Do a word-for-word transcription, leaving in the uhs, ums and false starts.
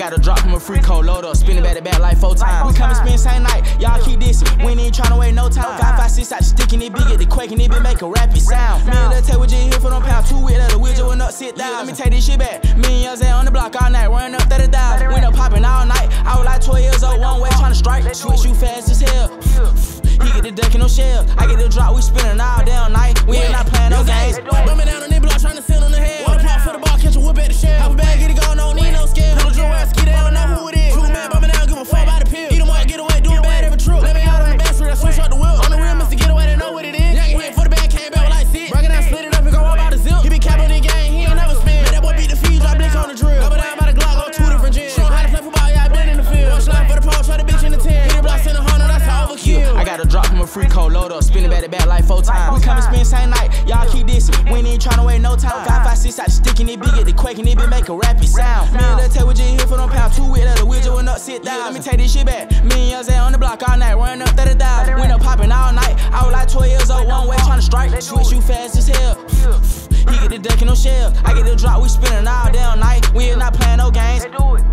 got a drop from a free cold load up, spinning back to back like four times. We come and spend same night, y'all keep dissing. We ain't even tryna wait no time. Five, five, six out the sticking it big, get the quaking it, been make a rapid sound. Me and Lil Tay, we just here for them pound two with the wheel, went up, sit down. Yeah, let me take this shit back. Me and Young Zay on the block all night, running up thirty thousand. Went up popping all night. I was like twelve years old, one way tryna strike. Switch you fast as hell. He get the duck in no shell. I get the drop, we spinning all damn night. We ain't not playing no games. Bumming down on this block, tryna sit on the head. One pop for the ball, catch a whip at the shell. Have a bag, get it going, don't need no scale. Pull a drill ass, ski, they don't know who it is. Two man bumming down, give a fuck by the pill. Eat them up, get away, do it bad every trip. Let me out on the back street, I switch out the wheel. On the real, Mister Getaway, they know what it is. Yankee hit for the bag, came back with like six. Break it down, split it up, and go all about the zip. He be capping the game, he ain't never spin. Man, that boy beat the feed, drop blitz on the drill. Double down by the Glock, go two different gyms. Show him how to play football, yeah, I been in the field. One slide for the pole, try the bitch in the ten. Hit the blocks in the hundred, that's how overkill. I got a drop from a free cold load up, spinning back to back like four times. We come and spend same night, y'all keep dissing. We ain't even tryna wait no time. Five, five, six out the sticking it big, get the quaking it, been make a rapid sound. Me and Lil Tay, we just here for them pound two with the wheel, went up, sit down. Yeah, let me take this shit back. Me and Young Zay on the block all night, running up thirty thousand. Went up popping all night. I was like twelve years old, one way tryna strike. Switch you fast as hell. He get the duck in no shell. I get the drop, we spinning all damn night. We ain't not playing no games.